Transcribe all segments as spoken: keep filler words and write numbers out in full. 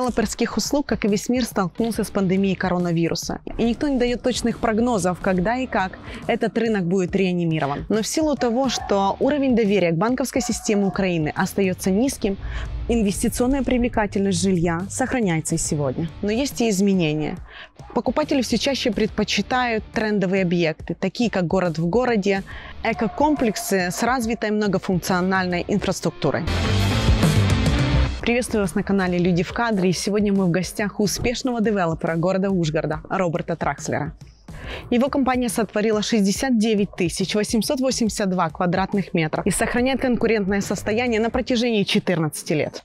девелоперских услуг, как и весь мир, столкнулся с пандемией коронавируса. И никто не дает точных прогнозов, когда и как этот рынок будет реанимирован. Но в силу того, что уровень доверия к банковской системе Украины остается низким, инвестиционная привлекательность жилья сохраняется и сегодня. Но есть и изменения. Покупатели все чаще предпочитают трендовые объекты, такие как город в городе, экокомплексы с развитой многофункциональной инфраструктурой. Приветствую вас на канале «Люди в кадре». И сегодня мы в гостях у успешного девелопера города Ужгорода Роберта Тракслера. Его компания сотворила шестьдесят девять тысяч восемьсот восемьдесят два квадратных метров и сохраняет конкурентное состояние на протяжении четырнадцати лет.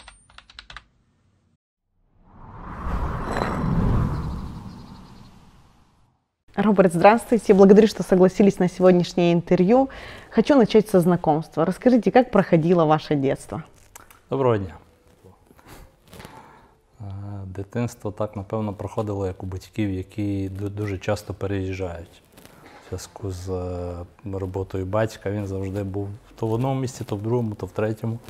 Роберт, здравствуйте. Благодарю, что согласились на сегодняшнее интервью. Хочу начать со знакомства. Расскажите, как проходило ваше детство? Доброго дня. Дитинство так, напевно, проходило, як у батьків, які дуже часто переїжджають. В зв'язку з роботою батька він завжди був то в одному місці, то в другому, то в третьому.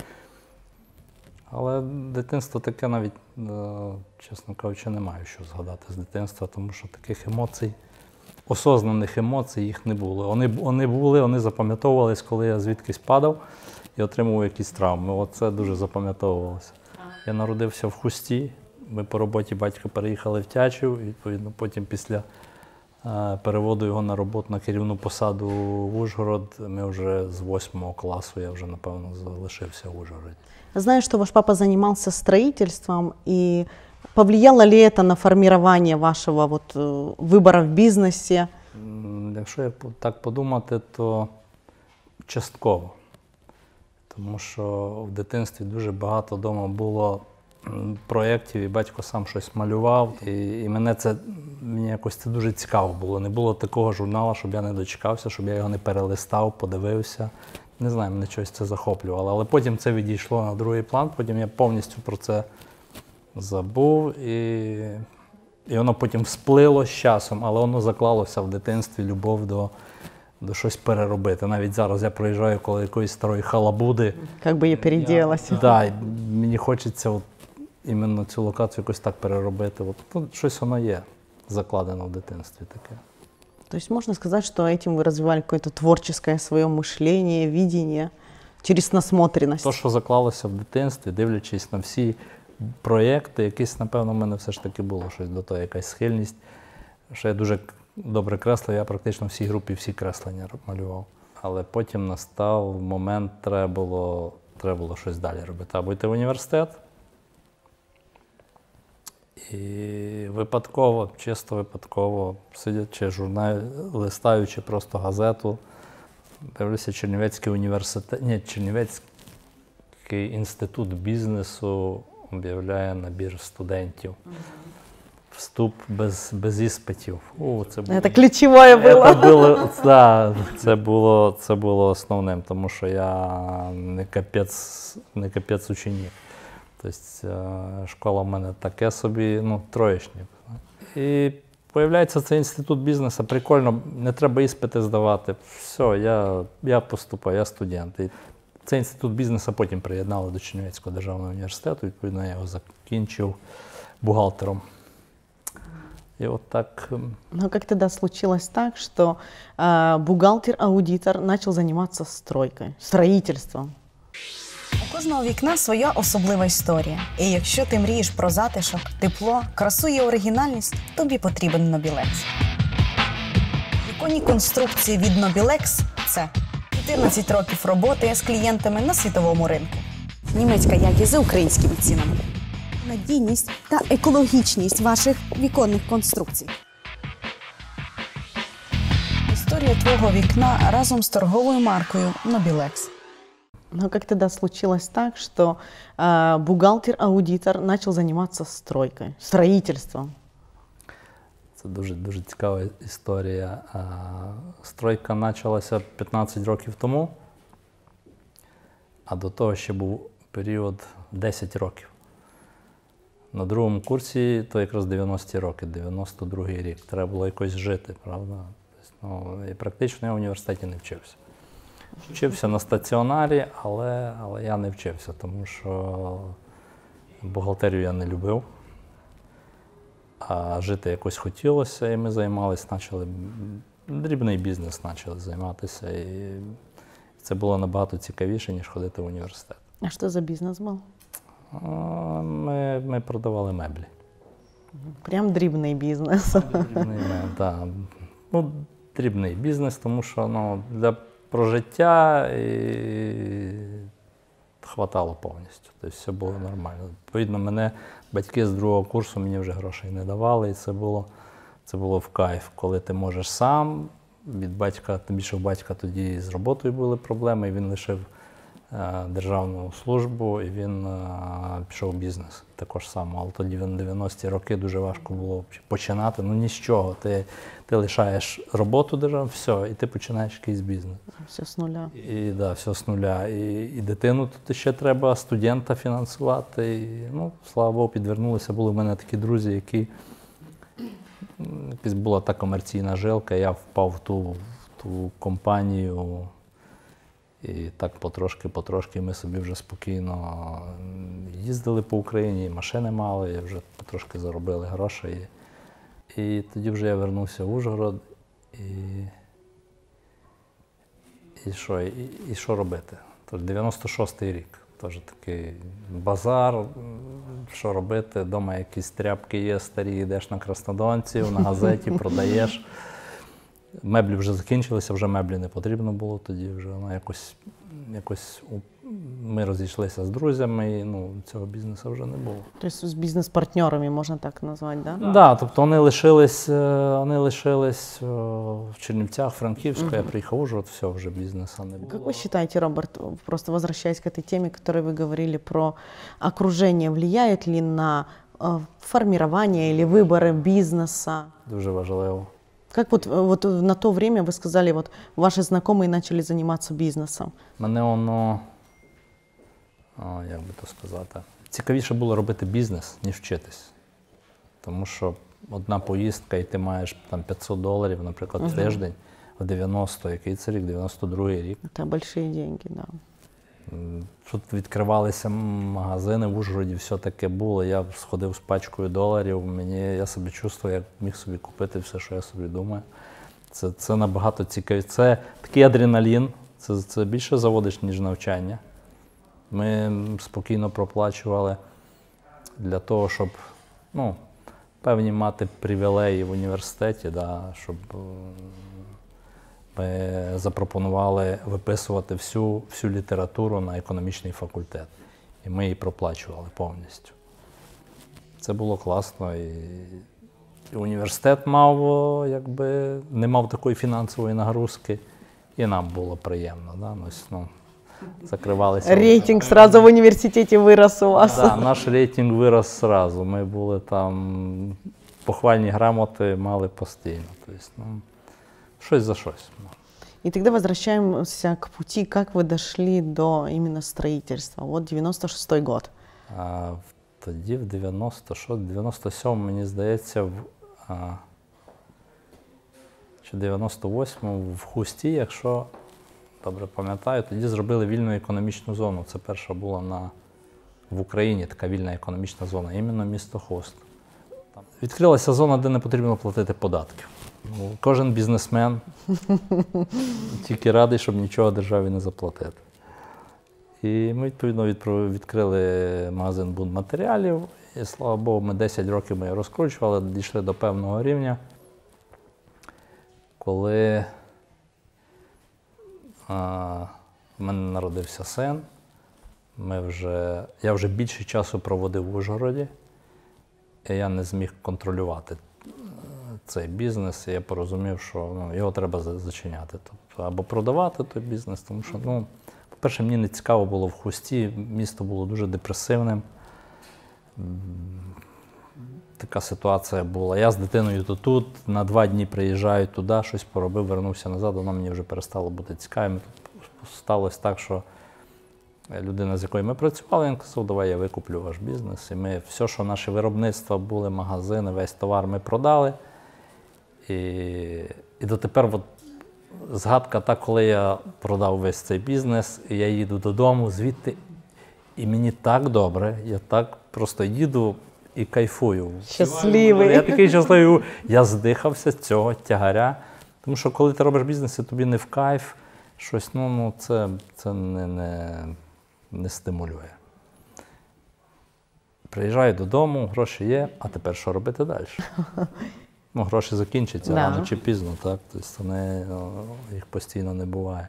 Але дитинство таке навіть, чесно кажучи, не маю що згадати з дитинства, тому що таких емоцій, осознаних емоцій їх не було. Вони, вони були, вони запам'ятовувались, коли я звідкись падав і отримував якісь травми. Оце дуже запам'ятовувалося. Я народився в Хусті, ми по роботі батька переїхали в Тячів, і відповідно потім після е, переводу його на роботу на керівну посаду в Ужгород, ми вже з восьмого класу, я вже, напевно, залишився в Ужгороді. Знаю, что ваш папа занимался строительством, и повлияло ли это на формирование вашего вот, выбора в бизнесе? Якщо я так подумати, то частково. Тому що в дитинстві дуже багато вдома було проєктів, і батько сам щось малював. І, і мене це, мені якось це дуже цікаво було. Не було такого журналу, щоб я не дочекався, щоб я його не перелистав, подивився. Не знаю, мене щось це захоплювало. Але потім це відійшло на другий план, потім я повністю про це забув. І, і воно потім всплило з часом, але воно заклалося в дитинстві, любов до до щось переробити. Навіть зараз я проїжджаю коло якоїсь старої халабуди. Як би її переділилася. Так, да, мені хочеться от, іменно цю локацію якось так переробити. От, ну, щось воно є закладено в дитинстві таке. То есть можно сказать, что этим вы развивали какое-то творческое свое мышление, видение через насмотренность? То, що заклалося в дитинстві, дивлячись на всі проєкти, якийсь, напевно, в мене все ж таки було щось до того, якась схильність. Що я дуже добре креслив, я практично всій групі всі креслення малював. Але потім настав момент, треба було, треба було щось далі робити. Або йти в університет. І випадково, чисто випадково, сидячи журнал, листаючи просто газету, дивлюся, Чернівецький університет, ні, Чернівецький інститут бізнесу об'являє набір студентів. Вступ без, без іспитів. О, це було, це ключове було. Це було, да, це було, це було основним, тому що я не капець, не капець ученик. Тобто школа в мене таке собі, ну, троєчник. І появляється цей інститут бізнесу, прикольно, не треба іспити здавати. Все, я, я поступаю, я студент. І цей інститут бізнесу потім приєднали до Чернівецького державного університету, відповідно, я його закінчив бухгалтером. И вот так. Но как тогда случилось так, что э, бухгалтер-аудитор начал заниматься стройкой, строительством? У кожного вікна своя особлива історія. І якщо ти мрієш про затишок, тепло, красу і оригінальність, тобі потрібен Нобілекс. Віконні конструкції від Нобілекс – це чотирнадцять років роботи з клієнтами на світовому ринку. Німецька якість за українськими цінами. Надійність та екологічність ваших віконних конструкцій. Історія твого вікна разом з торговою маркою Нобілекс. Но как тогда случилось так, что э, бухгалтер-аудитор начал заниматься стройкой, строительством? Це дуже, дуже цікава історія. Стройка почалася п'ятнадцять років тому, а до того ще був період десять років. На другому курсі, то якраз дев'яності роки, дев'яносто другий рік. Треба було якось жити, правда? Тобто, ну, і практично я в університеті не вчився. Вчився на стаціонарі, але, але я не вчився, тому що Бухгалтерію я не любив, а жити якось хотілося, і ми займалися, почали, дрібний бізнес почали займатися. І це було набагато цікавіше, ніж ходити в університет. А что за бизнес был? А, Ми, ми продавали меблі. Прям дрібний бізнес. Дрібний, да. Ну, дрібний бізнес, тому що ну, для прожиття і хватало повністю. Тобто все було нормально. Відповідно, мене батьки з другого курсу мені вже грошей не давали, і це було, це було в кайф, коли ти можеш сам. Від батька, тим більше в батька тоді з роботою були проблеми, і він лишив е, державну службу, і він е, пішов в бізнес також само. Але тоді в дев'яності роки дуже важко було починати. Ну ні з чого. Ти, ти лишаєш роботу державну, все, і ти починаєш якийсь бізнес. Все з нуля. І да, все з нуля. І, і дитину тут ще треба, студента фінансувати. І, ну, слава Богу, підвернулися. Були в мене такі друзі, які якась була та комерційна жилка, я впав в ту, в ту компанію, і так потрошки-потрошки ми собі вже спокійно їздили по Україні, машини мали, і вже потрошки заробили гроші. І, і тоді вже я вернувся в Ужгород, і, і, що, і, і що робити? Тож дев'яносто шостий рік. Теж такий базар, що робити, вдома якісь тряпки є старі, йдеш на Краснодонців, на газеті, продаєш. Меблі вже закінчилися, вже меблі не потрібно було тоді, вже ну, якось, якось ми розійшлися з друзями, і ну, цього бізнесу вже не було. Тобто з бізнес-партнерами, можна так назвати, так? Так, да, тобто вони лишились, вони лишились в Чернівцях, Франківську, угу. Я приїхав в Ужгород, все, вже бізнесу не було. Как вы считаете, Роберт, просто возвращаясь к этой теме, которой вы говорили про окружение, влияет ли на э, формирование или выборы бизнеса? Дуже важливо. Как вот, вот на то время вы сказали, вот ваши знакомые начали заниматься бизнесом? Мене воно, о, як би то сказати, цікавіше було робити бізнес, ніж вчитись. Тому що одна поїздка, і ти маєш там п'ятсот доларів, наприклад, в тиждень, в дев'яносто, який це рік, дев'яносто другий рік. Це великі гроші, да. Тут відкривалися магазини, в Ужгороді все таке було. Я сходив з пачкою доларів, мені, я себе чувствую, як міг собі купити все, що я собі думаю. Це, це набагато цікавіше. Це такий адреналін, це, це більше заводиш, ніж навчання. Ми спокійно проплачували для того, щоб ну, певні мати привілеї в університеті, да, щоб ми запропонували виписувати всю, всю літературу на економічний факультет. І ми її проплачували повністю. Це було класно. І, і університет мав, якби, не мав такої фінансової нагрузки, і нам було приємно. Да? Ну, закривалися. Рейтинг сразу в університеті вирос у вас. Да, наш рейтинг вирос одразу. Ми були там, похвальні грамоти мали постійно. Тобто, ну, щось за щось. И тогда возвращаемся к пути, как вы дошли до именно строительства. Вот девяносто шестой год. А, тоді в дев'яносто шостому, дев'яносто сьомому, мені здається, в, а, чи дев'яносто восьмому в Хусті, якщо добре пам'ятаю, тоді зробили вільну економічну зону. Це перша була на, в Україні така вільна економічна зона, іменно місто Хуст. Там відкрилася зона, де не потрібно платити податки. Ну, кожен бізнесмен тільки радий, щоб нічого державі не заплатити. І ми, відповідно, відкрили магазин будматеріалів. І, слава Богу, ми десять років ми його розкручували, дійшли до певного рівня, коли а, в мене народився син. Ми вже, я вже більше часу проводив в Ужгороді, і я не зміг контролювати цей бізнес, і я порозумів, що ну, його треба зачиняти. Тобто, або продавати той бізнес, тому що, ну, по-перше, мені не цікаво було в Хусті, місто було дуже депресивним. Така ситуація була. Я з дитиною то тут, на два дні приїжджаю туди, щось поробив, вернувся назад, воно мені вже перестало бути цікавим. Тут сталося так, що людина, з якою ми працювали, він казав, давай я викуплю ваш бізнес. І ми все, що наші виробництва були, магазини, весь товар ми продали. І, і дотепер от, згадка та, коли я продав весь цей бізнес, і я їду додому звідти, І мені так добре, я так просто їду і кайфую. Щасливий. Я такий щасливий. Я здихався з цього тягаря. Тому що коли ти робиш бізнес, і тобі не в кайф, щось, ну, ну це, це не, не, не стимулює. Приїжджаю додому, гроші є, а тепер що робити далі? Ну, гроші закінчаться Да. рано чи пізно, так? Тобто вони, їх постійно не буває.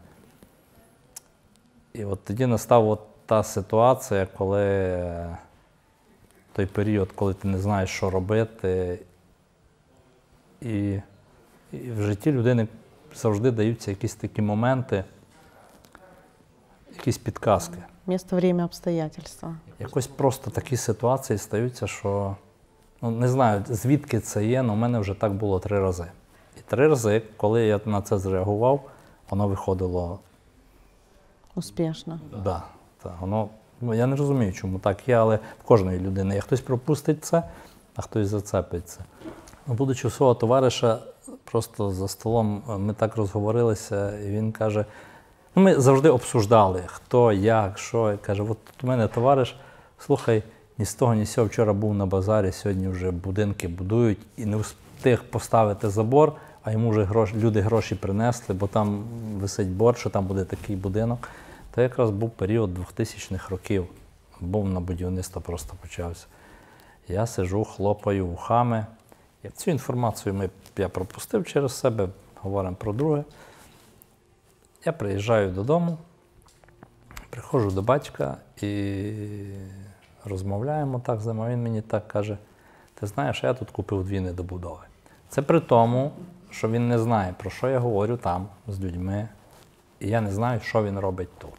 І от тоді настала от та ситуація, коли той період, коли ти не знаєш, що робити, і, і в житті людини завжди даються якісь такі моменти, якісь підказки. Место, время, обстоятельства. Якось просто такі ситуації стаються, що, ну, не знаю, звідки це є, але в мене вже так було три рази. І три рази, коли я на це зреагував, воно виходило. Успішно. Да, так, воно, ну, я не розумію, чому так є, але в кожної людини є. Хтось пропустить це, а хтось зацепиться. Ну, будучи у свого товариша, просто за столом ми так розговорилися, і він каже, ну, ми завжди обсуждали, хто, як, що. І каже, от у мене товариш, слухай, ні з того, ні з цього, вчора був на базарі, сьогодні вже будинки будують, і не встиг поставити забор, а йому вже гроші, люди гроші принесли, бо там висить борг, що там буде такий будинок. Це якраз був період двохтисячних років. Був на будівництво просто почався. Я сиджу, хлопаю вухами. Цю інформацію ми, я пропустив через себе, говоримо про друге. Я приїжджаю додому, приходжу до батька і розмовляємо так з ним, а він мені так каже, ти знаєш, я тут купив дві недобудови. Це при тому, що він не знає, про що я говорю там з людьми, і я не знаю, що він робить тут.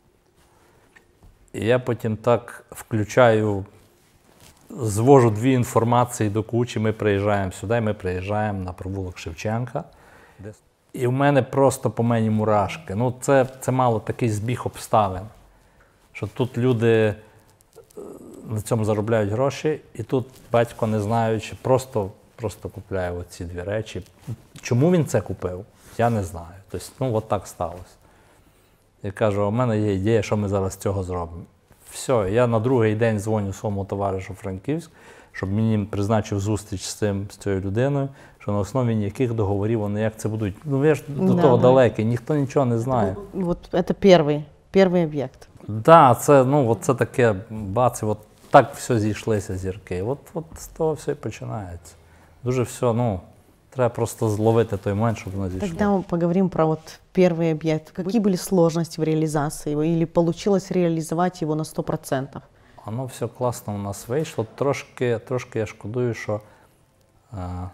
І я потім так включаю, звожу дві інформації до кучі, ми приїжджаємо сюди, ми приїжджаємо на провулок Шевченка. І в мене просто по мені мурашки. Ну, це, це мало такий збіг обставин, що тут люди на цьому заробляють гроші, і тут батько, не знаючи, просто, просто купляє оці дві речі. Чому він це купив, я не знаю. Тобто, ну, от так сталося. Я кажу, у мене є ідея, що ми зараз з цього зробимо. Все, я на другий день дзвоню своєму товаришу Франківськ, щоб мені призначив зустріч з цим, з цією людиною, що на основі ніяких договорів вони як це будуть. Ну, ви ж до Да, того да. далекий, ніхто нічого не знає. Вот это первый, первый объект. Так, да, це, ну, от це таке, бац, і от так все зійшлися зірки. От, от з того все і починається. Дуже все, ну, треба просто зловити той момент, щоб воно зійшло. Тогда мы поговорим про вот первый объект. Какие были сложности в реализации его? Или получилось реализовать его на сто процентов? Воно все класно у нас вийшло. Трошки, трошки я шкодую, що е,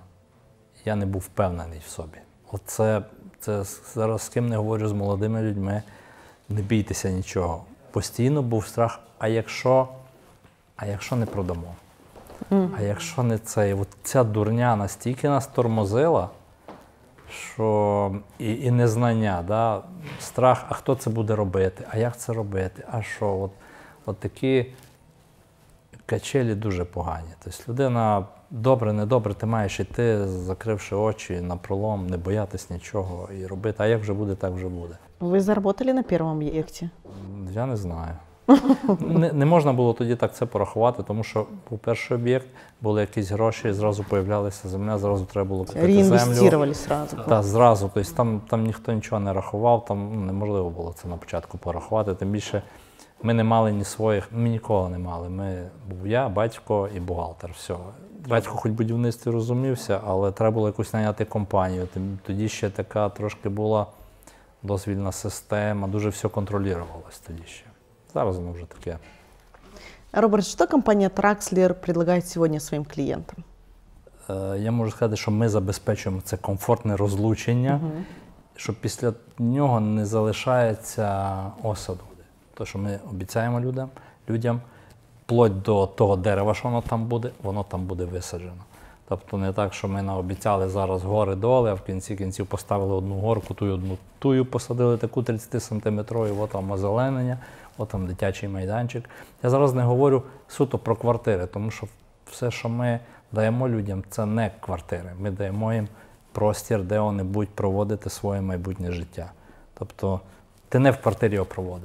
я не був впевнений в собі. Оце, це зараз з ким не говорю з молодими людьми, не бійтеся нічого. Постійно був страх, а якщо, а якщо не продамо? Mm. А якщо не це? І от ця дурня настільки нас тормозила, що і, і незнання, да? Страх, а хто це буде робити, а як це робити, а що? От, от такі качелі дуже погані. Тобто людина, добре, недобре, ти маєш йти, закривши очі напролом, не боятись нічого і робити. А як вже буде, так вже буде. Вы заработали на первом объекте? Я не знаю. Не, не можна було тоді так це порахувати, тому що був перший об'єкт, були якісь гроші, зразу появлялася земля, зразу треба було купити землю. Реинвестировали сразу. Так, зразу. Тобто там, там ніхто нічого не рахував, там ну, неможливо було це на початку порахувати. Тим більше ми не мали ні своїх, ми нікого не мали. Ми, був я, батько і бухгалтер. Все. Батько хоч в будівництві розумівся, але треба було якусь найняти компанію. Тоді ще така трошки була дозвільна система, дуже все контролювалося тоді ще. Зараз воно вже таке. Роберт, что компания Traxler предлагает сегодня своим клиентам? Е, я можу сказати, що ми забезпечуємо це комфортне розлучення, Угу. що після нього не залишається осаду. То, що ми обіцяємо людям, людям, вплоть до того дерева, що воно там буде, воно там буде висаджено. Тобто не так, що ми наобіцяли зараз гори-доли, а в кінці кінців поставили одну горку, тую одну тую посадили таку тридцятисантиметрову, от там озеленення, от там дитячий майданчик. Я зараз не говорю суто про квартири, тому що все, що ми даємо людям, це не квартири. Ми даємо їм простір, де вони будуть проводити своє майбутнє життя. Тобто ти не в квартирі його проводиш.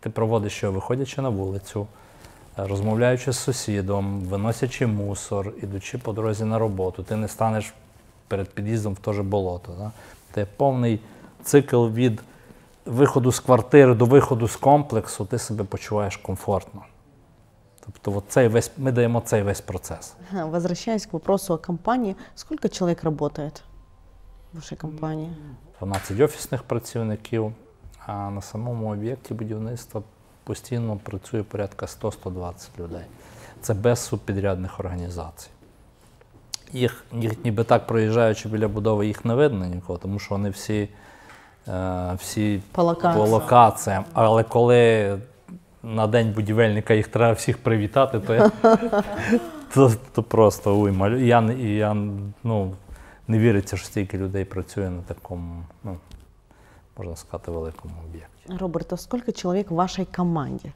Ти проводиш його, виходячи на вулицю, розмовляючи з сусідом, виносячи мусор, ідучи по дорозі на роботу. Ти не станеш перед під'їздом в те же болото. Да? Це повний цикл від виходу з квартири до виходу з комплексу, ти себе почуваєш комфортно. Тобто от цей весь, ми даємо цей весь процес. Возвращаясь к вопросу о компании, сколько человек работает в вашей компании? дванадцять офісних працівників, а на самому об'єкті будівництва постійно працює порядка сто - сто двадцять людей. Це без субпідрядних організацій. Їх, їх ніби так, проїжджаючи біля будови, їх не видно нікого, тому що вони всі, е, всі По локаціям. по локаціям. Але коли на день будівельника їх треба всіх привітати, то, я, то, то просто уйма. Я, я ну, не віриться, що стільки людей працює на такому, ну, можна сказати, великому об'єкті. Роберт, а сколько человек в вашей команде?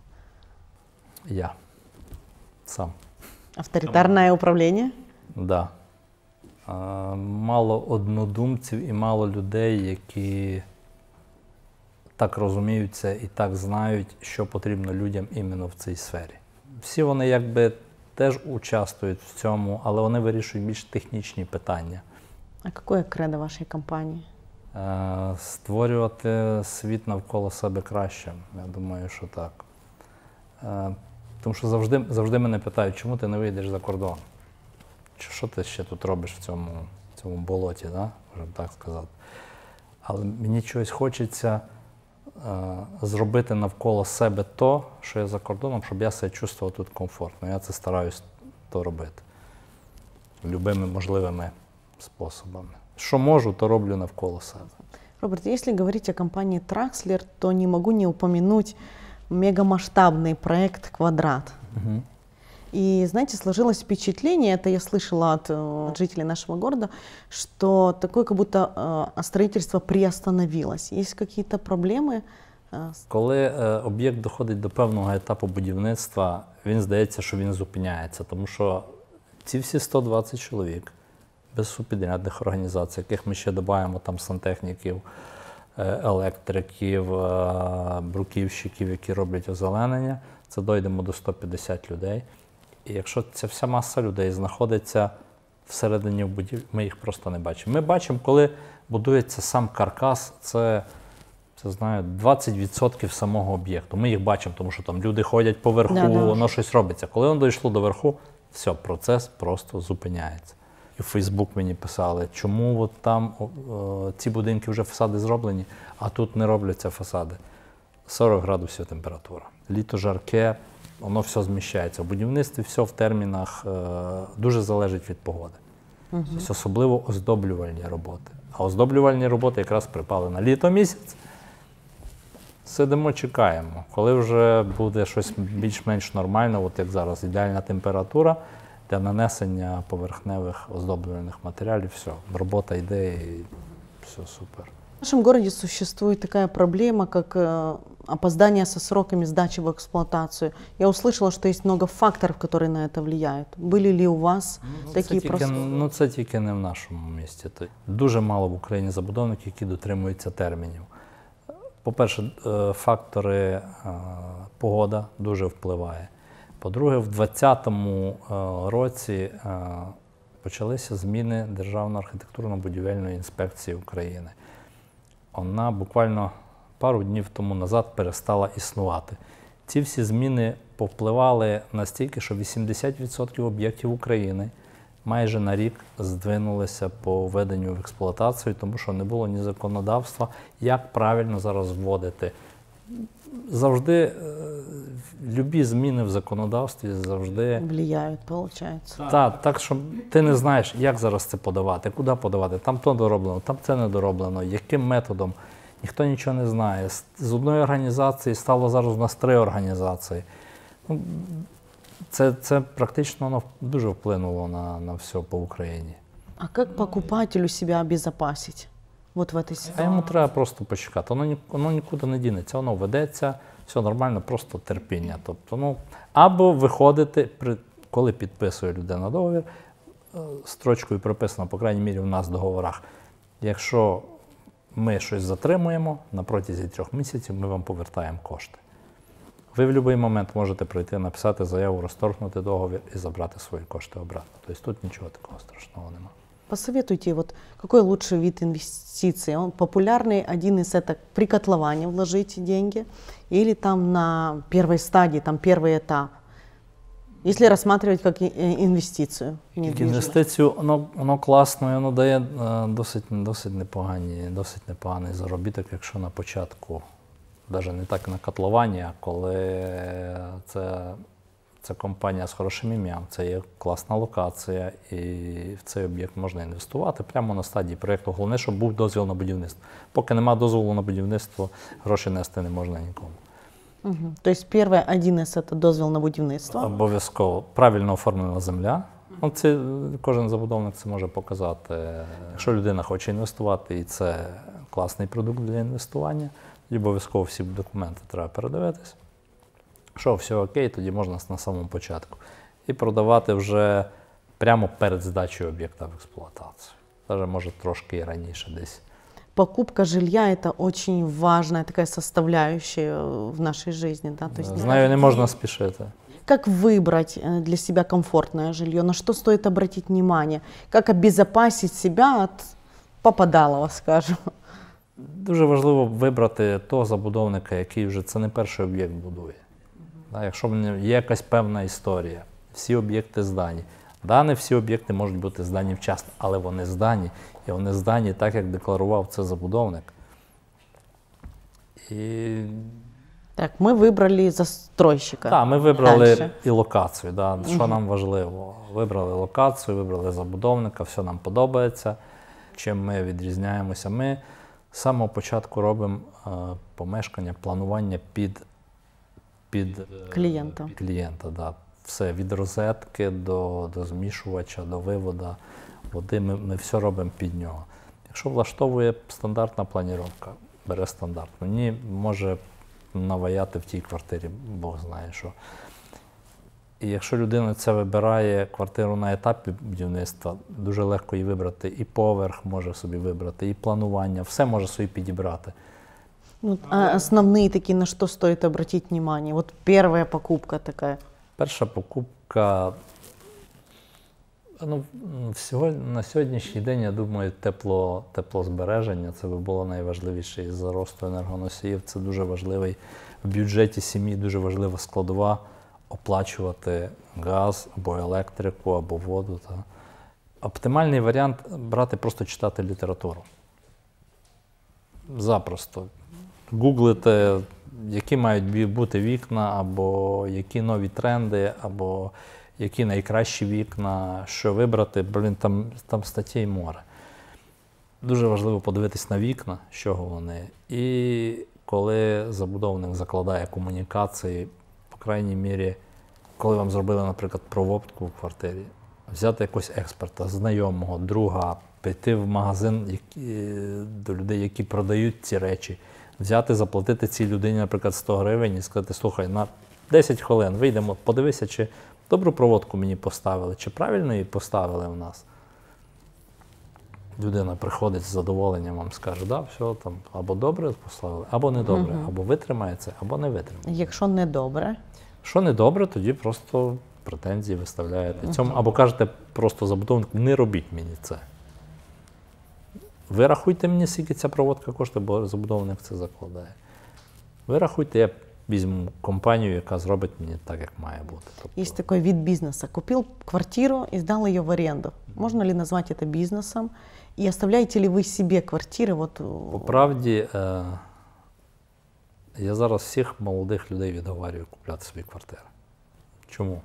Я сам. Авторитарное управление? Да. А, мало однодумців і мало людей, які так розуміються і так знають, що потрібно людям іменно в цій сфері. Всі вони якби теж участвують в цьому, але вони вирішують більш технічні питання. А какое кредо вашей компании? Е, Створювати світ навколо себе кращим. Я думаю, що так. Е, Тому що завжди, завжди мене питають, чому ти не вийдеш за кордон? Чи що ти ще тут робиш в цьому, в цьому болоті, да? Можемо так сказати. Але мені чогось хочеться е, зробити навколо себе то, що я за кордоном, щоб я себе чувствував тут комфортно. Я це стараюсь то робити. Любими можливими способами. Що можу, то роблю навколо себе. Роберт, если говорить о компании Traxler, то не могу не упомянуть мегамасштабный проект «Квадрат». Угу. И, знаете, сложилось впечатление, это я слышала от, э, от жителей нашего города, что такое как будто э, строительство приостановилось. Есть какие-то проблемы? Э, с- Коли е, об'єкт доходить до певного етапу будівництва, він здається, що він зупиняється, тому що ці всі сто двадцять чоловік без субпідрядних організацій, яких ми ще додаємо там сантехніків, е, електриків, е, бруківщиків, які роблять озеленення, це дойдемо до сто п'ятдесят людей. І якщо ця вся маса людей знаходиться всередині будівлі, ми їх просто не бачимо. Ми бачимо, коли будується сам каркас, це, це знаю, двадцять відсотків самого об'єкту. Ми їх бачимо, тому що там люди ходять поверху, Да, да. воно щось робиться. Коли воно дійшло до верху, все, процес просто зупиняється. І в Фейсбук мені писали, чому от там о, ці будинки вже фасади зроблені, а тут не робляться фасади. сорок градусів температура. Літо жарке, воно все зміщається. В будівництві все в термінах е, дуже залежить від погоди. Угу. Тобто особливо оздоблювальні роботи. А оздоблювальні роботи якраз припали на літо місяць. Сидимо, чекаємо. Коли вже буде щось більш-менш нормально, от як зараз, ідеальна температура для нанесення поверхневих оздоблювальних матеріалів, все, робота йде і все супер. В нашем городе существует такая проблема, как э, опоздание со сроками сдачи в эксплуатацию. Я услышала, что есть много факторов, которые на это влияют. Были ли у вас Ну, такие це тільки, просто? ну, це тільки не в нашому місті. То дуже мало в Україні забудовників, які дотримуються термінів. По-перше, е, фактори е, погода дуже впливає. По-друге, в двадцятому е, році е, почалися зміни Державної архітектурно-будівельної інспекції України. Вона буквально пару днів тому назад перестала існувати. Ці всі зміни повпливали настільки, що вісімдесят відсотків об'єктів України майже на рік здвинулися по введенню в експлуатацію, тому що не було ні законодавства, як правильно зараз вводити. Завжди, е, любі зміни в законодавстві завжди... Влияют, получается. Так, так, що ти не знаєш, як зараз це подавати, куди подавати, там то дороблено, там це не дороблено, яким методом. Ніхто нічого не знає. З- З одної організації стало зараз у нас три організації. Ну, Це, це практично воно дуже вплинуло на, на все по Україні. А как покупателю себя обезопасить вот в этой А ситуации? йому треба просто почекати. Воно, ні- воно нікуди не дінеться, воно ведеться, все нормально, просто терпіння. Тобто, ну, або виходити, при, коли підписує людина договір, е, строчкою прописано, по крайній мірі, в нас в договорах, якщо ми щось затримуємо, на протязі трьох місяців ми вам повертаємо кошти. Ви в будь-який момент можете прийти, написати заяву, розторгнути договір і забрати свої кошти обратно. Тобто тут нічого такого страшного немає. Посоветуйте, вот какой лучший вид инвестиций? Он популярный, один из это при котловане вложить деньги или там на первой стадии, там первый этап? Если рассматривать как инвестицию. Як інвестицію, воно, воно класно, і воно дає е, досить, досить, непогані, досить непоганий заробіток, якщо на початку, навіть не так на котловані, а коли це, це компанія з хорошим ім'ям, це є класна локація, і в цей об'єкт можна інвестувати прямо на стадії проєкту. Головне, щоб був дозвіл на будівництво. Поки немає дозволу на будівництво, гроші нести не можна нікому. Угу. То есть первое, один из это дозвіл на будівництво? Обов'язково. Правильно оформлена земля. Ну, це, кожен забудовник це може показати. Якщо людина хоче інвестувати, і це класний продукт для інвестування, тоді обов'язково всі документи треба передивитись. Якщо все окей, тоді можна на самому початку. І продавати вже прямо перед здачею об'єкта в експлуатацію. Навіть може трошки і раніше десь. Покупка жилья – это очень важная такая составляющая в нашей жизни. Да? То есть, З нею не можна спішити. как выбрать для себя комфортное жилье? На что стоит обратить внимание? Как обезопасить себя от попадалова, скажем? Дуже важливо вибрати того забудовника, який вже це не перший об'єкт будує. Да, якщо є якась певна історія, всі об'єкти здані. Да, не всі об'єкти можуть бути здані вчасно, але вони здані, і вони здані так, як декларував це забудовник. І... Так, ми вибрали застройщика. Так, ми вибрали Дальше. і локацію, да, що Угу. нам важливо. Вибрали локацію, вибрали забудовника, все нам подобається. Чим ми відрізняємося? Ми з самого початку робимо е, помешкання, планування під, під е, Клієнта. Під клієнта, да. Все, від розетки до, до змішувача, до виводу води, ми, ми все робимо під нього. Якщо влаштовує стандартна планіровка, бере стандартну. Ні, може наваяти в тій квартирі, Бог знає що. І якщо людина це вибирає квартиру на етапі будівництва, дуже легко її вибрати. І поверх може собі вибрати, і планування, все може собі підібрати. Ну, а основные такие, на что стоит обратить внимание? Вот первая покупка такая. Перша покупка, ну, всього, на сьогоднішній день, я думаю, тепло, теплозбереження, це би було найважливіше із-за росту енергоносіїв. Це дуже важливий в бюджеті сім'ї, дуже важлива складова оплачувати газ або електрику, або воду. Та. Оптимальний варіант – брати, просто читати літературу. Запросто. Гуглите, які мають бути вікна, або які нові тренди, або які найкращі вікна, що вибрати. Блін, там, там статей море. Дуже важливо подивитись на вікна, з чого вони. І коли забудовник закладає комунікації, по крайній мірі, коли вам зробили, наприклад, проводку в квартирі, взяти якогось експерта, знайомого, друга, піти в магазин які, до людей, які продають ці речі, взяти, заплатити цій людині, наприклад, сто гривень і сказати, слухай, на десять хвилин вийдемо, подивися, чи добру проводку мені поставили, чи правильно її поставили в нас. Людина приходить з задоволенням, вам скаже, да, все, там, або добре поставили, або не добре, Угу. або витримається, або не витримається. Якщо не добре, Що не добре, тоді просто претензії виставляєте. Цьому, або кажете просто забудовнику, не робіть мені це. Ви рахуйте мені, скільки ця проводка коштує, бо забудовник це закладає. Ви рахуйте, я візьму компанію, яка зробить мені так, як має бути. Тобто, есть такой вид бизнеса. Купил квартиру и сдал ее в аренду. Можно ли назвать это бизнесом? И оставляете ли вы себе квартиры? Вот... по правді, е, я зараз всіх молодих людей відговарюю купляти собі квартири. Чому?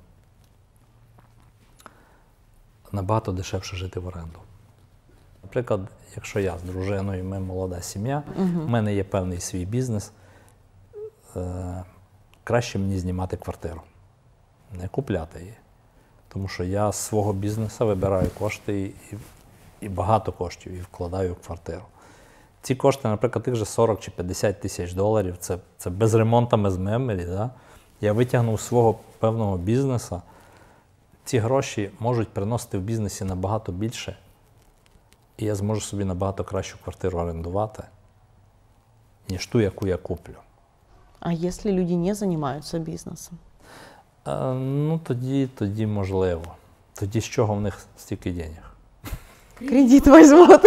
Набагато дешевше жити в оренду. Наприклад, якщо я з дружиною, ми молода сім'я, Угу. в мене є певний свій бізнес, е, краще мені знімати квартиру, не купляти її. Тому що я з свого бізнесу вибираю кошти і, і багато коштів і вкладаю в квартиру. Ці кошти, наприклад, тих же сорок чи п'ятдесят тисяч доларів, це, це без ремонту, без мебелі. Да? Я витягнув з свого певного бізнесу. Ці гроші можуть приносити в бізнесі набагато більше, і я зможу собі набагато кращу квартиру орендувати, ніж ту, яку я куплю. А если люди не занимаются бизнесом? Е, ну, тоді, тоді можливо. Тоді з чого в них стільки денег? Кредит возьмут.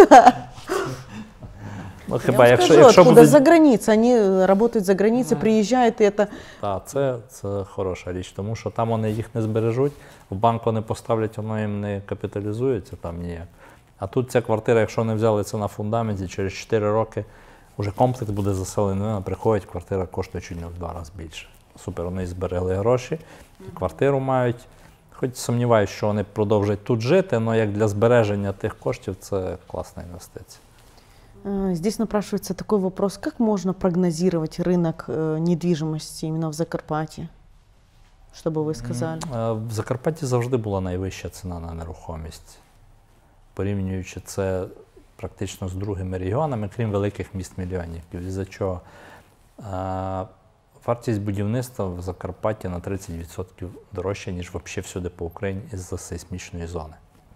Ну, Я вам якщо, скажу, якщо откуда будуть... за границей, они работают за границей, приезжают, и это... Так, це, це хороша річ, тому що там вони їх не збережуть, в банк вони поставлять, воно їм не капіталізується там ніяк. А тут ця квартира, якщо вони взяли це на фундаменті, через чотири роки вже комплекс буде заселений, вона приходить, квартира коштує чуть не в два рази більше. Супер, вони зберегли гроші, квартиру мають. Хоч сумніваюся, що вони продовжать тут жити, але як для збереження тих коштів це класна інвестиція. Здесь напрашивается такой вопрос, как можно прогнозировать рынок недвижимости именно в Закарпатье? Что бы вы сказали? В Закарпатті завжди була найвища ціна на нерухомість, порівнюючи це практично з другими регіонами, крім великих міст-мільйонників. Із-за чого вартість будівництва в Закарпатті на тридцять відсотків дорожча, ніж взагалі всюди по Україні із-за сейсмічної зони.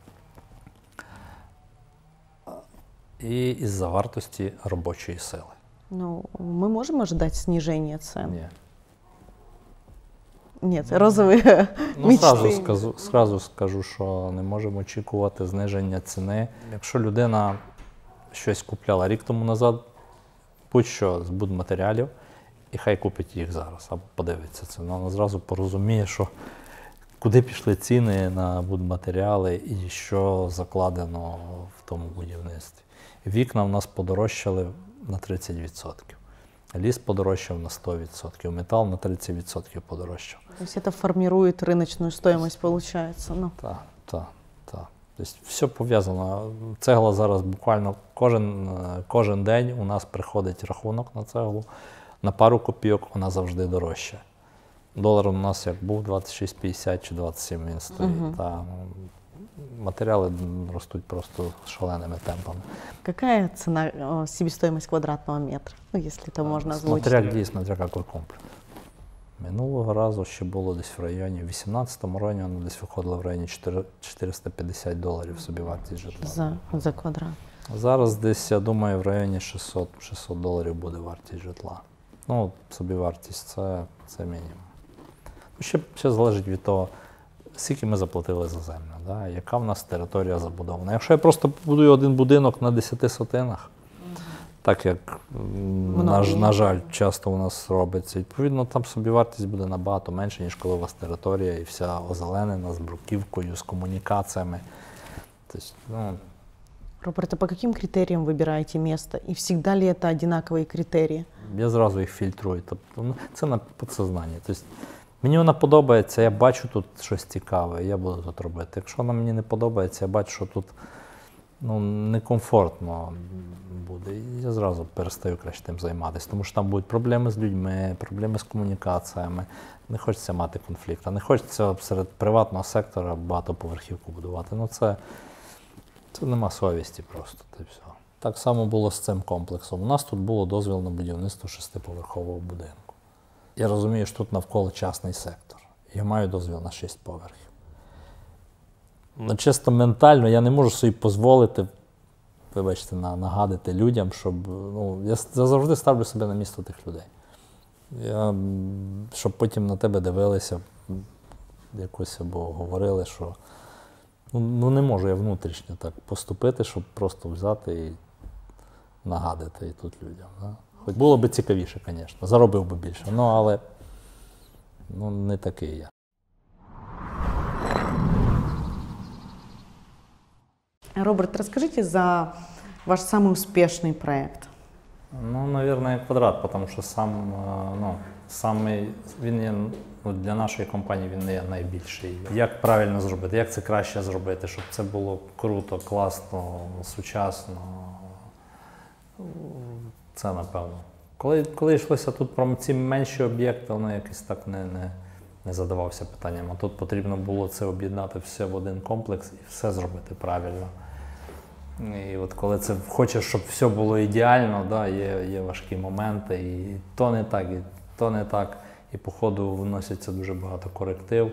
І із-за вартості робочої сили. Ну, мы можем ожидать снижения цен? Ні. Нет, розовые Ну, мечты. Сразу скажу, сразу скажу, що не можемо очікувати зниження ціни. Якщо людина щось купляла рік тому назад, будь-що з будматеріалів, і хай купить їх зараз, або подивиться це. Вона зразу порозуміє, що куди пішли ціни на будматеріали і що закладено в тому будівництві. Вікна в нас подорожчали на тридцять відсотків. Ліс подорожчав на сто відсотків, метал на тридцять відсотків подорожчав. То есть это формирует рыночную стоимость, получается? Ну. Так, так, так. Тобто все пов'язано. Цегла зараз буквально кожен, кожен день у нас приходить рахунок на цеглу. На пару копійок вона завжди дорожча. Долар у нас як був двадцять шість п'ятдесят чи двадцять сім він стоїть. Угу. Та, матеріали ростуть просто шаленими темпами. Какая цена, о, себестоимость квадратного метра, ну, если это можно озвучить? Смотря где, смотря какой комплекс. Минулого разу ще було десь в районі, в вісімнадцятому році воно десь виходило в районі чотириста п'ятдесят доларів собівартість житла. За, за квадрат. Зараз десь, я думаю, в районі шістсот, шістсот доларів буде вартість житла. Ну, собівартість це, це мінімум. Ще, ще залежить від того, скільки ми заплатили за землю, да? Яка в нас територія забудована. Якщо я просто будую один будинок на десяти сотинах, mm-hmm. так як, на, на жаль, часто у нас робиться, відповідно, там собівартість буде набагато менше, ніж коли у вас територія і вся озеленена, з бруківкою, з комунікаціями. Тобто, ну, Роберт, а по каким критериям выбираете место? И всегда ли это одинаковые критерии? Я зразу їх фільтрую. Тобто, ну, це на підсознанні. Тобто, мені вона подобається, я бачу тут щось цікаве, я буду тут робити. Якщо вона мені не подобається, я бачу, що тут ну, некомфортно буде, я зразу перестаю краще тим займатися. Тому що там будуть проблеми з людьми, проблеми з комунікаціями. Не хочеться мати конфлікт. Не хочеться серед приватного сектора багатоповерхівку будувати. Ну, це, це нема совісті просто. Та все. Так само було з цим комплексом. У нас тут було дозвіл на будівництво шестиповерхового будинку. Я розумію, що тут навколо частний сектор. Я маю дозвіл на шість поверхів. Ну, чисто ментально я не можу собі дозволити, вибачте, нагадати людям, щоб, ну, я завжди ставлю себе на місце тих людей. Я, щоб потім на тебе дивилися, якось або говорили, що ну, ну не можу я внутрішньо так поступити, щоб просто взяти і нагадати і тут людям. Да? Хоч було б цікавіше, звісно, заробив би більше, ну, але ну, не такий я. Роберт, расскажите за ваш самый успешный проект. Ну, наверное, квадрат, тому що сам, ну, саме він є, ну, для нашої компанії він не є найбільший. Як правильно зробити, як це краще зробити, щоб це було круто, класно, сучасно. Це напевно. Коли, коли йшлося тут про ці менші об'єкти, воно якось так не, не, не задавався питанням. А тут потрібно було це об'єднати все в один комплекс і все зробити правильно. І от коли це хочеш, щоб все було ідеально, да, є, є важкі моменти, і то не так, і то не так. І по ходу вноситься дуже багато коректив.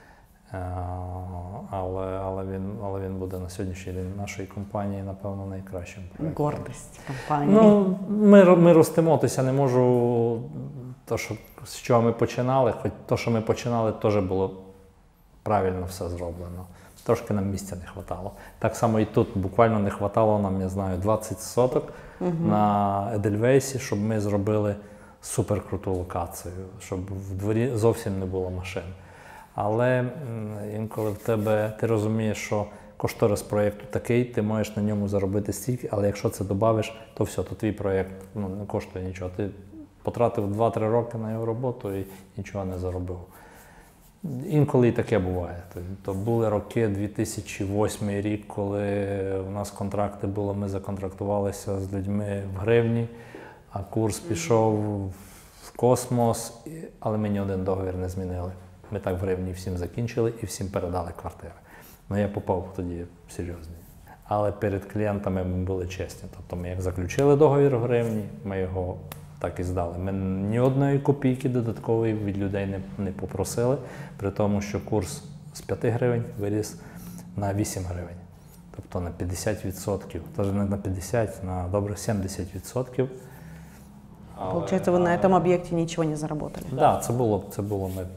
Але, але, він, але він буде на сьогоднішній день нашої компанії, напевно, найкращим проєктом. Гордість компанії. Ну, ми, ми ростемо, тобто я не можу то, що, з чого ми починали, хоч то, що ми починали, теж було правильно все зроблено. Трошки нам місця не вистачало. Так само і тут буквально не вистачало нам, я знаю, двадцять соток угу. на Едельвейсі, щоб ми зробили суперкруту локацію, щоб в дворі зовсім не було машин. Але інколи в тебе, ти розумієш, що кошторис проєкту такий, ти можеш на ньому заробити стільки, але якщо це додавиш, то все, то твій проєкт ну, не коштує нічого. Ти потратив два-три роки на його роботу і нічого не заробив. Інколи і таке буває. То були роки, дві тисячі восьмий рік, коли у нас контракти були, ми законтрактувалися з людьми в гривні, а курс пішов в космос, але ми ні один договір не змінили. Ми так в гривні всім закінчили і всім передали квартири. Ну я попав тоді серйозний. Але перед клієнтами ми були чесні. Тобто ми як заключили договір в гривні, ми його так і здали. Ми ні одної копійки додаткової від людей не, не попросили, при тому, що курс з п'яти гривень виріс на вісім гривень. Тобто на п'ятдесят відсотків, навіть не на п'ятдесят, на добре сімдесят відсотків. Получается, вы на этом объекте ничего не заработали? Так, да, це було, це було ми.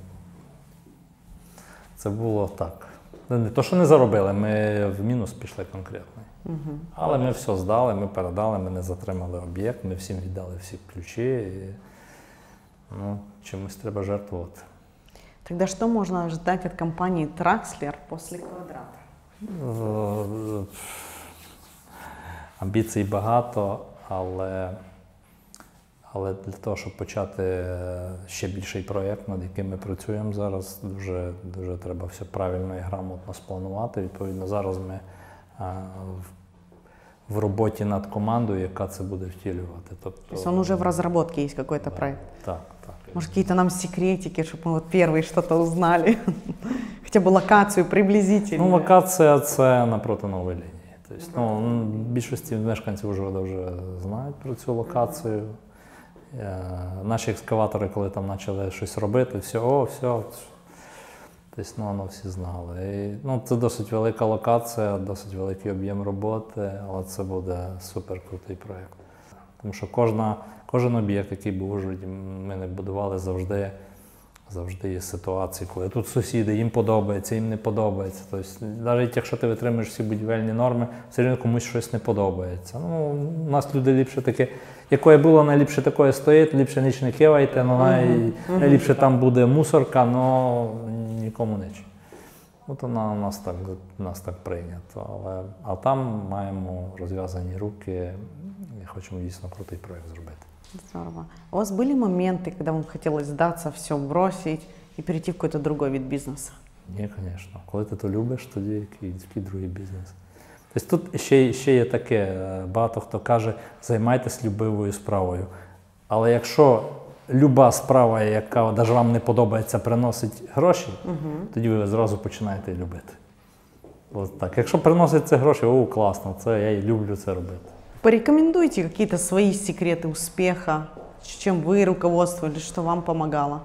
Це було так. Не то, що не заробили, ми в мінус пішли конкретно. Угу. Але ми все здали, ми передали, ми не затримали об'єкт, ми всім віддали всі ключі. І, ну, чимось треба жертвувати. Тогда что можно ожидать от компании Traxler после Квадрата? Амбіцій багато, але, але для того, щоб почати ще більший проєкт, над яким ми працюємо зараз, дуже, дуже треба все правильно і грамотно спланувати. Відповідно, зараз ми а, в, в роботі над командою, яка це буде втілювати. Тобто, То есть он уже в разработке есть какой-то да, проект? Так, так. Может, какие-то нам секретики, чтобы мы вот первые что-то узнали? Хотя бы локацию приблизительно. Ну, локація – це напроти нової лінії. Тобто, ну, більшості мешканців Ужгорода вже знають про цю локацію. Наші екскаватори, коли там почали щось робити, все, о, все. Тобто, ну, воно всі знали. І, ну, це досить велика локація, досить великий об'єм роботи, але це буде суперкрутий проєкт. Тому що кожна, кожен об'єкт, який був в Ужгороді, ми не будували завжди, завжди є ситуації, коли тут сусіди, їм подобається, їм не подобається. Тобто, навіть якщо ти витримуєш всі будівельні норми, все одно комусь щось не подобається. Ну, у нас люди ліпше таке, якої було, найліпше такое стоїть, ліпше ніч не кивайте, ну, най, uh -huh. найліпше там буде мусорка, але нікому ніч. От вона у нас так, у нас так прийнято. Але, а там маємо розв'язані руки і хочемо дійсно крутий проєкт зробити. Здорово. У вас были моменты, когда вам хотелось сдаться, все бросить и перейти в какой-то другой вид бизнеса? Ні, звісно. Коли ти то любиш, тоді який, який другий бізнес. Тобто тут ще, ще є таке, багато хто каже, займайтесь любивою справою. Але якщо люба справа, яка навіть вам не подобається, приносить гроші, угу. тоді ви зразу починаєте любити. От так. Якщо приносить це гроші, о, класно, це, я і люблю це робити. Порекомендуйте какие-то свои секреты успеха, чем вы руководствовались, что вам помогало?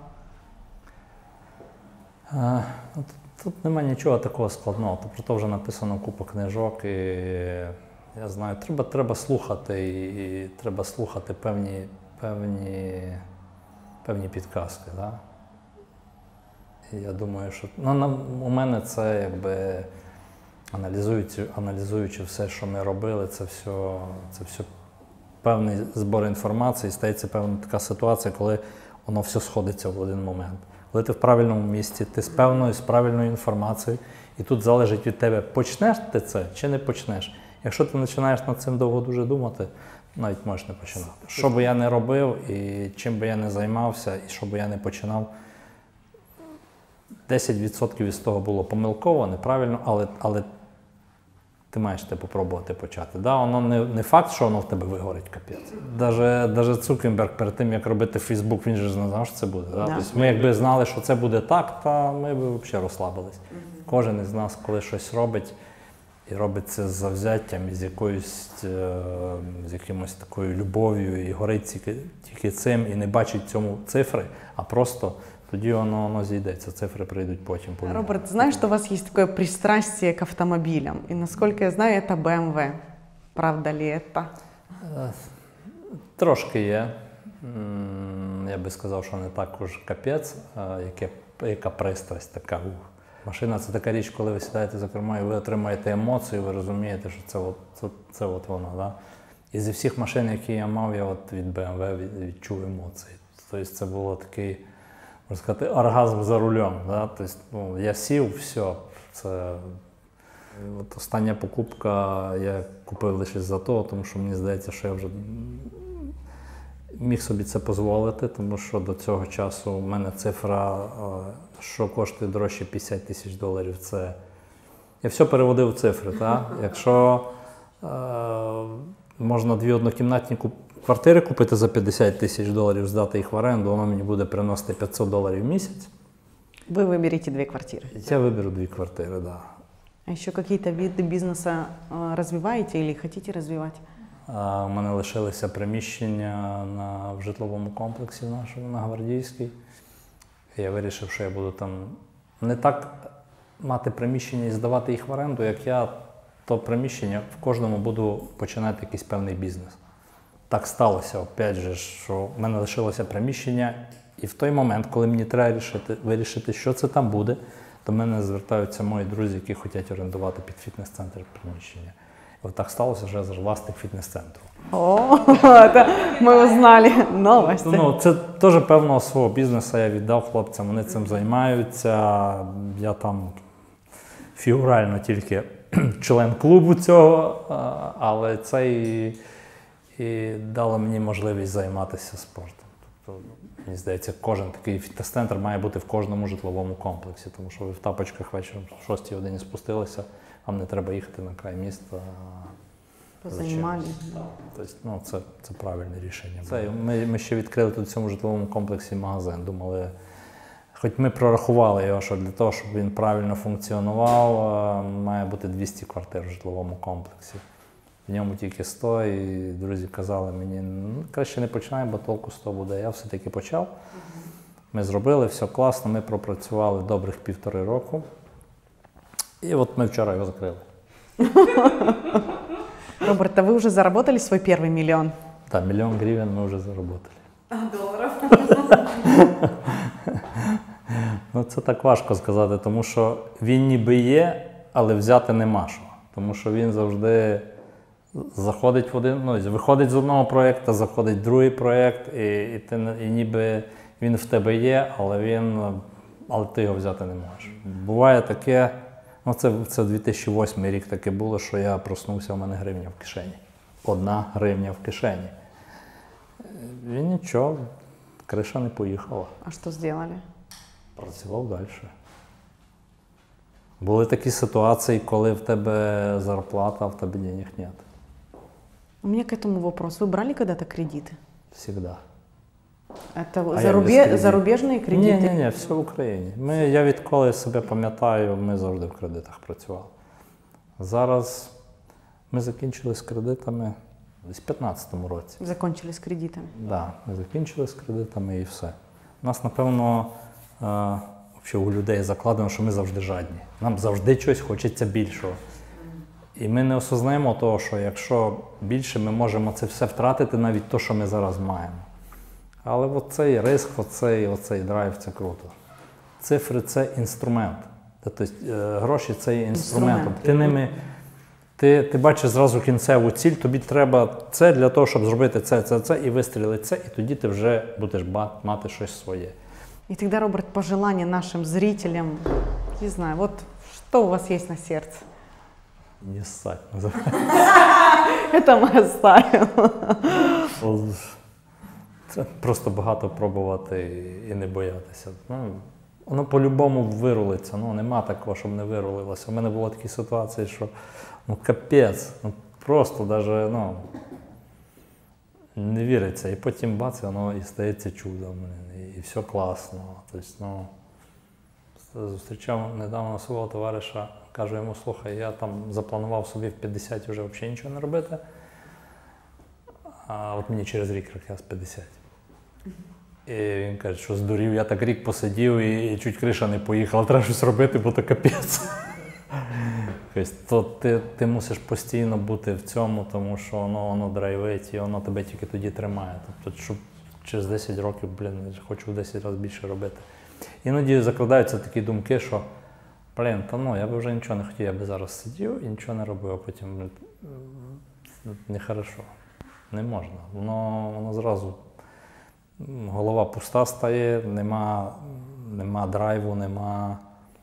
А, тут, тут немає нічого такого складного. Про це вже написано купа книжок. І, я знаю, треба, треба слухати, і, і треба слухати певні, певні, певні підказки. Да? І я думаю, що ну, на, у мене це якби. Аналізуючи, аналізуючи все, що ми робили, це все, це все певний збор інформації, стається певна така ситуація, коли воно все сходиться в один момент. Коли ти в правильному місці, ти з певною, з правильною інформацією, і тут залежить від тебе, почнеш ти це чи не почнеш. Якщо ти починаєш над цим довго дуже думати, навіть можеш не починати. Що би я не робив, і чим би я не займався, і що би я не починав, десять відсотків із того було помилково, неправильно, але, але ти маєш те попробувати почати. Да, воно не, не факт, що воно в тебе вигорить, капець. Даже, даже Цукерберг перед тим, як робити Фейсбук, він же не знав, що це буде. Да? Да. Тобто ми якби знали, що це буде так, то ми б взагалі розслабились. Mm-hmm. Кожен із нас, коли щось робить, і робить це з завзяттям, і з якоюсь, з якимось такою любов'ю, і горить тільки, тільки цим, і не бачить цьому цифри, а просто тоді воно, воно зійдеться, цифри прийдуть потім. Роберт, знаешь, что у вас есть такое пристрастие к автомобилям? И насколько я знаю, это бэ эм вэ. Правда ли это? Трошки є. я би сказав, що не також капець, а яке, яка пристрасть така. Машина – це така річ, коли ви сідаєте за кермо і ви отримаєте емоції, ви розумієте, що це от, це, це от воно. Да? І зі всіх машин, які я мав, я от від бе ем ве відчув емоції. Тобто це було такий, можна сказати, оргазм за рулем. Да? Тобто, ну, я сів, все. Це... От остання покупка я купив лише за того, тому що мені здається, що я вже міг собі це дозволити, тому що до цього часу в мене цифра, що коштує дорожче п'ятдесят тисяч доларів, це... Я все переводив в цифри, так? Якщо е, можна дві однокімнатні квартири купити за п'ятдесят тисяч доларів, здати їх в оренду, воно мені буде приносити п'ятсот доларів в місяць. Вы выберете две квартиры? Я виберу дві квартири, так. Да. А еще какие-то виды бизнеса э, развиваете или хотите развивать? У мене лишилися приміщення на, в житловому комплексі нашому, на Гвардійській. Я вирішив, що я буду там не так мати приміщення і здавати їх в оренду, як я то приміщення в кожному буду починати якийсь певний бізнес. Так сталося, опять же, що в мене лишилося приміщення, і в той момент, коли мені треба вирішити, вирішити, що це там буде, до мене звертаються мої друзі, які хочуть орендувати під фітнес-центр приміщення. І от так сталося, що я власник фітнес-центру. О, это мы узнали новости. Ну, це теж певного свого бізнесу я віддав хлопцям, вони цим займаються. Я там фігурально тільки член клубу цього, але це і, і дало мені можливість займатися спортом. Тобто, мені здається, кожен такий фітнес-центр має бути в кожному житловому комплексі, тому що ви в тапочках вечором в шостій годині спустилися, вам не треба їхати на край міста. Позаймали. Тобто, ну, це, це правильне рішення. Це, ми, ми ще відкрили тут в цьому житловому комплексі магазин. Думали, хоч ми прорахували його, що для того, щоб він правильно функціонував, має бути двісті квартир в житловому комплексі. В ньому тільки сто, і друзі казали мені, ну, краще не починай, бо толку сто буде. Я все-таки почав. Ми зробили, все класно, ми пропрацювали добрих півтори року. І от ми вчора його закрили. Роберт, а вы уже заработали свой первый миллион? Да, миллион гривен мы уже заработали. А долларов? Ну, це так важко сказати, тому що він ніби є, але взяти нема що. Тому що він завжди заходить в один, ну, виходить з одного проєкту, заходить в другий проєкт, і, і, ти, і ніби він в тебе є, але, він, але ти його взяти не можеш. Буває таке, ну це, це дві тисячі восьмий рік таке було, що я проснувся, у мене гривня в кишені. Одна гривня в кишені. І нічого, криша не поїхала. А что сделали? Працював далі. Були такі ситуації, коли в тебе зарплата, а в тебе денег нет. У меня к этому вопрос. Вы брали когда-то кредиты? Всегда. Это А зарубе... зарубежные кредиты? Ні, ні, ні, все в Україні. Ми, я відколи себе пам'ятаю, ми завжди в кредитах працювали. Зараз ми закінчили з кредитами десь в п'ятнадцятому році. Закончили с кредитами? Так, да, ми закінчили з кредитами і все. У нас, напевно, е, у людей закладено, що ми завжди жадні. Нам завжди щось хочеться більшого. І ми не осознаємо того, що якщо більше, ми можемо це все втратити, навіть те, що ми зараз маємо. Але оцей риск, оцей, оцей драйв – це круто. Цифри – це інструмент. Тобто гроші – це є інструментом. Інструмент. Ти ними, ти, ти бачиш зразу кінцеву ціль, тобі треба це для того, щоб зробити це, це, це, і вистрілити це, і тоді ти вже будеш мати щось своє. И тогда, Роберт, пожелание нашим зрителям, не знаю, вот что у вас есть на сердце? Не ссать. Это мы оставим. Це просто багато пробувати і не боятися. Ну, воно по-любому вирулиться, ну нема такого, щоб не вирулилося. У мене були такі ситуації, що ну капець, ну просто даже, ну, не віриться. І потім бац, воно і стається чудом, і, і все класно. Тобто, ну, зустрічав недавно свого товариша, кажу йому, слухай, я там запланував собі в п'ятдесят вже взагалі нічого не робити, а от мені через рік якраз п'ятдесят. І він каже, що здурів, я так рік посидів і, і чуть криша не поїхала, треба щось робити, бо то капець. То ти, ти мусиш постійно бути в цьому, тому що воно, воно драйвить і воно тебе тільки тоді тримає. Тобто, щоб через десять років, блін, хочу в десять разів більше робити. Іноді закладаються такі думки, що, блін, та ну, я би вже нічого не хотів, я би зараз сидів і нічого не робив, а потім, блін, нехорошо, не можна. Воно, воно зразу, голова пуста стає, нема, нема драйву, нема,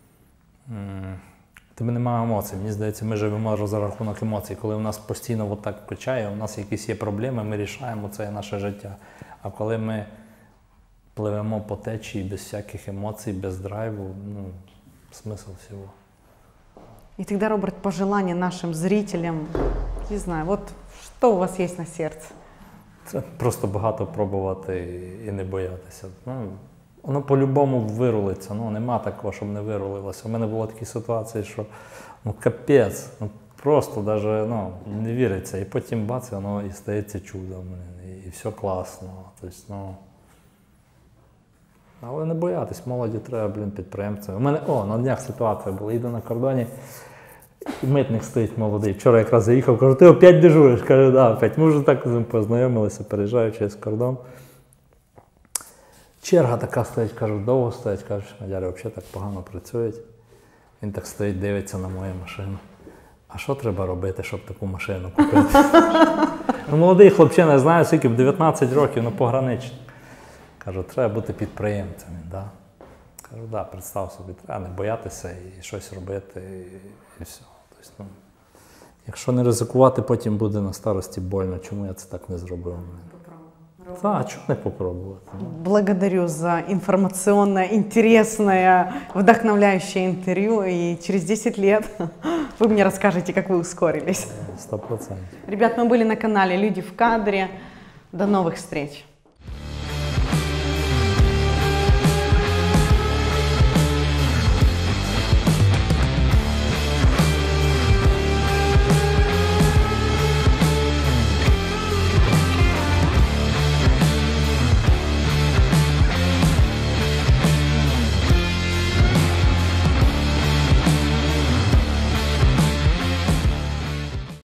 тебе немає емоцій. Мені здається, ми живемо за рахунок емоцій. Коли у нас постійно отак качає, у нас якісь є проблеми, ми рішаємо, це є наше життя. А коли ми пливемо по течії без всяких емоций, без драйву, ну, смысл всего. И тогда, Роберт, пожелание нашим зрителям, не знаю, вот что у вас есть на сердце? Це просто багато пробувати і не боятися. Ну, воно по-любому вирулиться, ну, нема такого, щоб не вирулилося. У мене були такі ситуації, що ну, капець, ну, просто даже, ну, не віриться. І потім бац, воно і стається чудом, і, і все класно. Тобто, ну, але не боятись, молоді треба, блін, підприємцями. У мене, о, на днях ситуація була, їду на кордоні, і митник стоїть молодий. Вчора якраз заїхав, кажу, ти опять дежуриш? Кажу, да, опять. Ми вже так з ним познайомилися, переїжджаю через кордон. Черга така стоїть, кажу, довго стоять, кажу, що мадяри взагалі так погано працюють. Він так стоїть, дивиться на мою машину. А що треба робити, щоб таку машину купити? Ну, молодий хлопчина, не знаю, скільки, в дев'ятнадцять років, ну, пограничний. Кажу, треба бути підприємцем, да? Кажу, да, представ собі, треба не боятися і щось робити, і, і все. Тобто, ну, якщо не ризикувати, потім буде на старості больно, чому я це так не зробив. Так, чому не попробувати? Благодарю за информационное, интересное, вдохновляющее интервью. И через десять лет вы мне расскажете, как вы ускорились. Сто процентов. Ребят, мы были на канале «Люди в кадре». До новых встреч!